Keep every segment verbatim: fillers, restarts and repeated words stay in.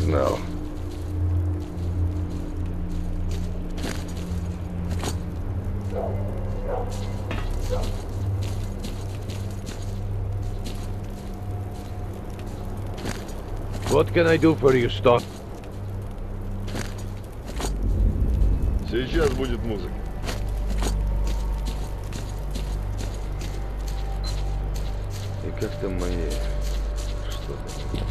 знал. What can I do for you, Stalker? Сейчас будет музыка. И как там мои... Что там?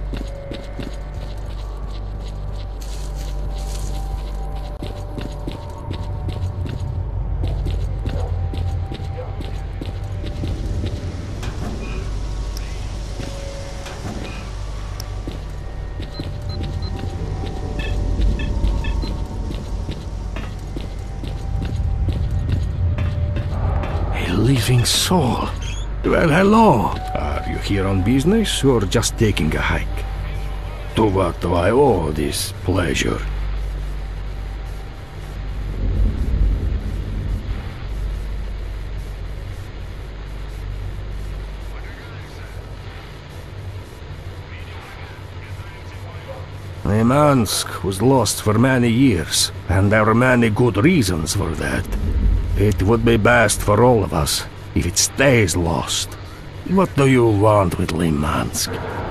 Living soul. Well, hello. Are you here on business or just taking a hike? To what do I owe this pleasure? Limansk was lost for many years, and there are many good reasons for that. It would be best for all of us if it stays lost. What do you want with Limansk?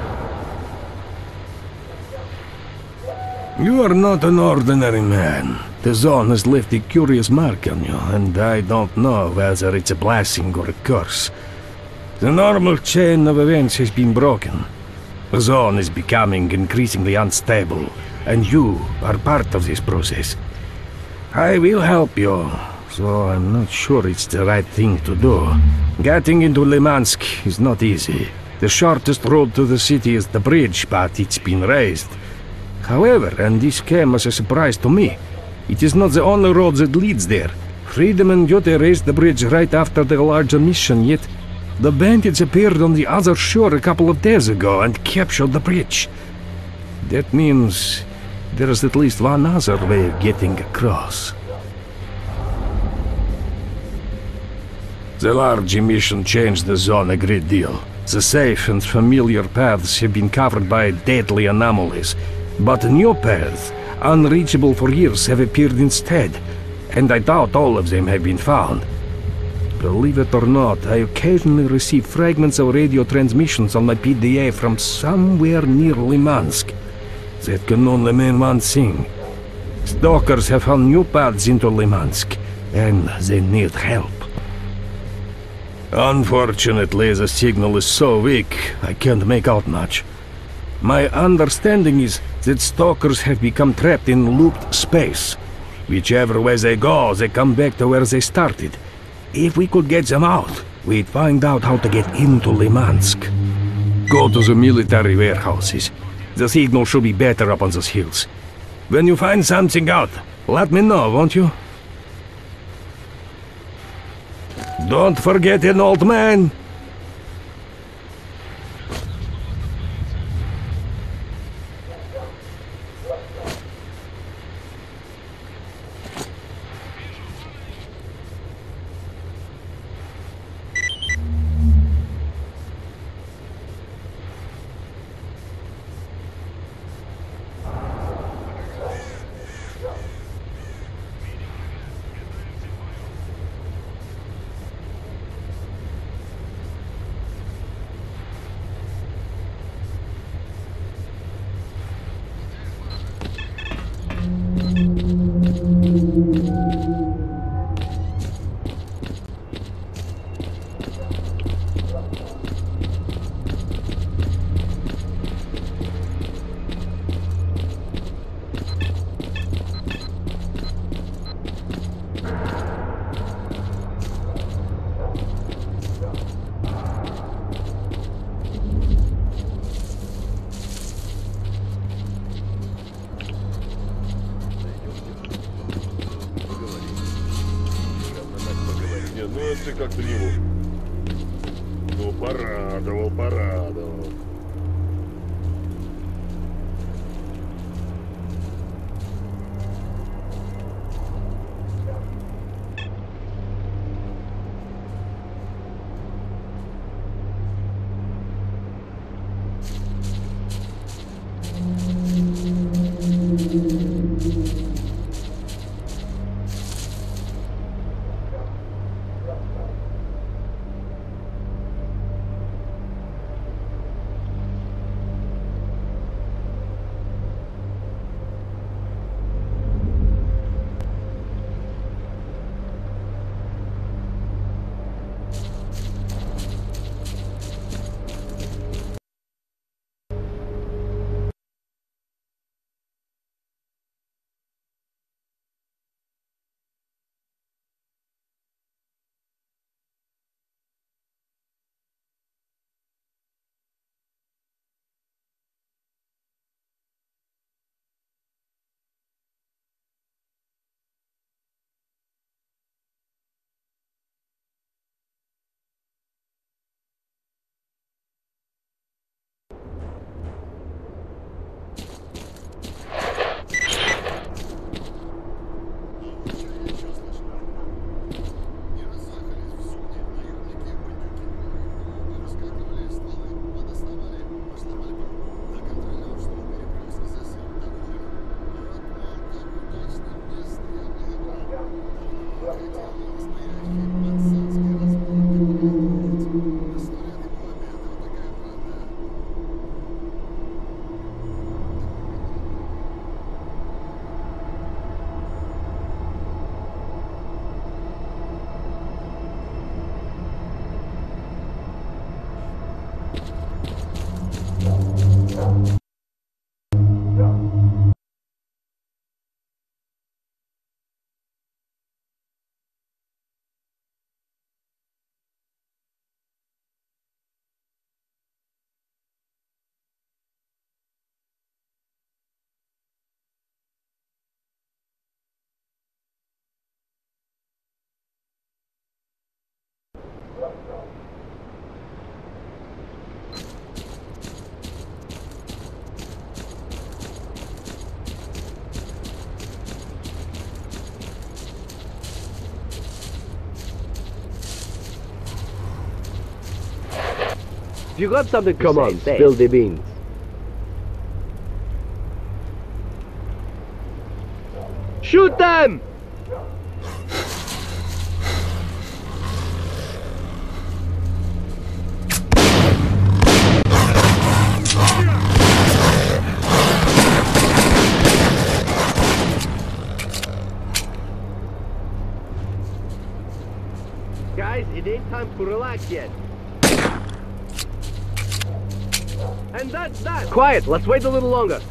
You are not an ordinary man. The zone has left a curious mark on you, and I don't know whether it's a blessing or a curse. The normal chain of events has been broken. The zone is becoming increasingly unstable, and you are part of this process. I will help you. So I'm not sure it's the right thing to do. Getting into Limansk is not easy. The shortest road to the city is the bridge, but it's been raised. However, and this came as a surprise to me, it is not the only road that leads there. Freedom and Duty raised the bridge right after the larger mission, yet the bandits appeared on the other shore a couple of days ago and captured the bridge. That means there is at least one other way of getting across. The large emission changed the zone a great deal. The safe and familiar paths have been covered by deadly anomalies, but new paths, unreachable for years, have appeared instead, and I doubt all of them have been found. Believe it or not, I occasionally receive fragments of radio transmissions on my P D A from somewhere near Limansk. That can only mean one thing. Stalkers have found new paths into Limansk, and they need help. Unfortunately, the signal is so weak, I can't make out much. My understanding is that Stalkers have become trapped in looped space. Whichever way they go, they come back to where they started. If we could get them out, we'd find out how to get into Limansk. Go to the military warehouses. The signal should be better up on those hills. When you find something out, let me know, won't you? Don't forget an old man! Ты как-то его... Ну, порадовал, порадовал. If you got something to Come say, on, say spill it. the beans. Shoot them! Guys, it ain't time to relax yet. And that's that! Quiet, let's wait a little longer.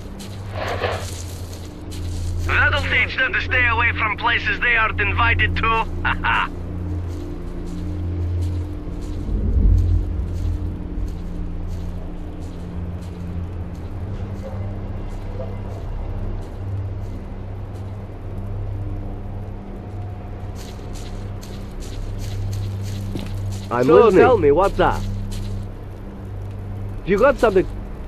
That'll teach them to stay away from places they aren't invited to. Haha. I'm so listening. tell me, what's up? If you got something...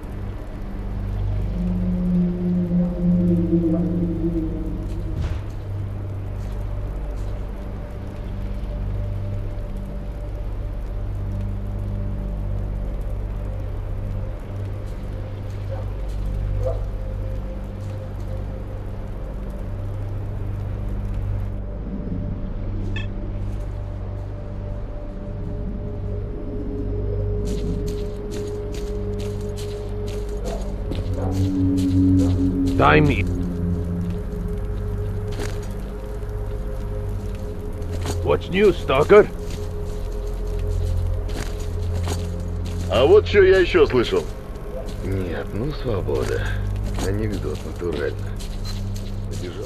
Time. What's new, Stalker? А вот что я еще слышал. Нет, ну свобода. Анекдот натурально. Побежал.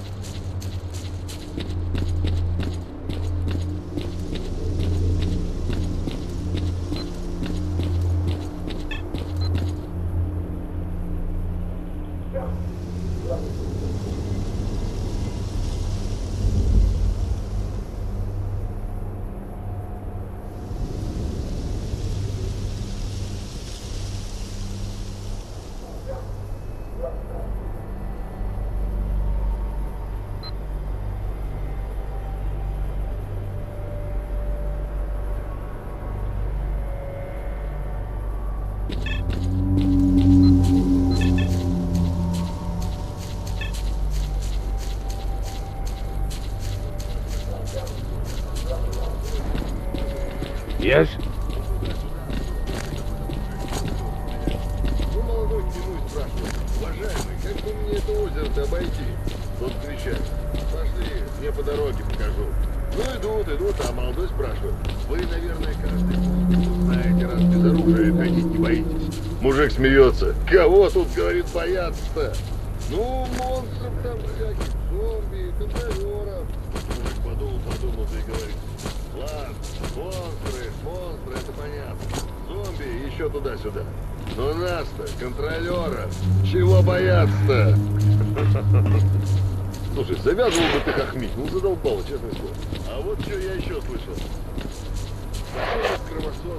Yes? Ну, молодой тянусь, спрашивает. Уважаемый, как бы мне это озеро-то обойти? Тот кричат. Пошли, я по дороге покажу. Ну, идут, идут, а молодой спрашивает. Вы, наверное, каждый знаете, раз без оружия ходить не боитесь. Мужик смеется. Кого тут, говорит, бояться-то? Ну, монстров там всяких, зомби, контролеров. Мужик подумал, подумал, да и говорит. Ладно, монстры, монстры, это понятно. Зомби еще туда-сюда. Но нас-то, контролеров, чего бояться-то? Слушай, завязывал бы ты хохмить, ну задолбало, честное слово. А вот что я еще слышал. Такой кровосос.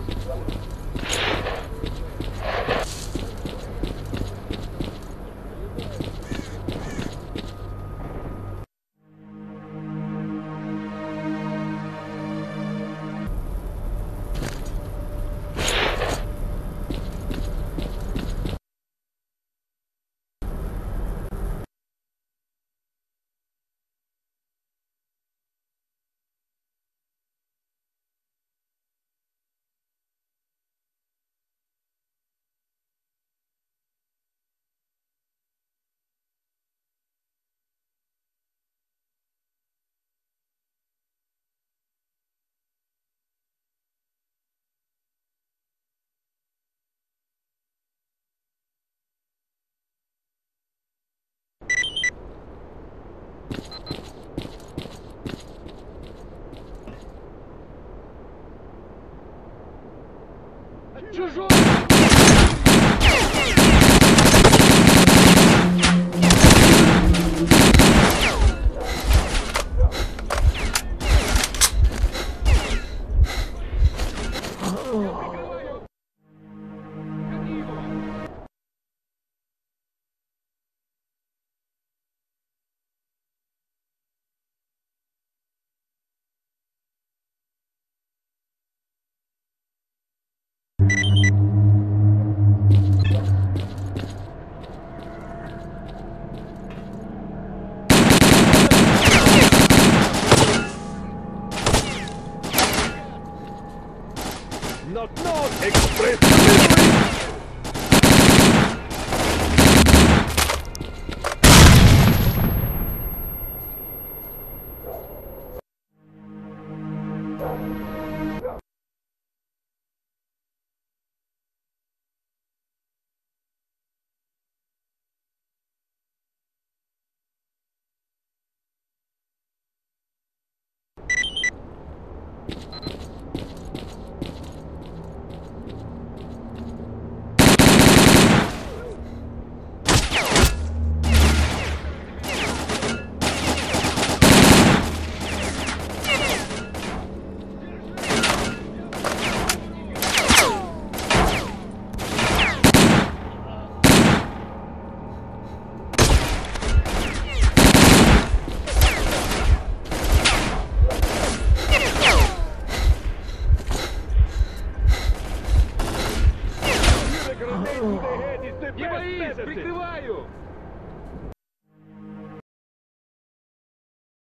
Чужой! You Knock, knock! Express delivery!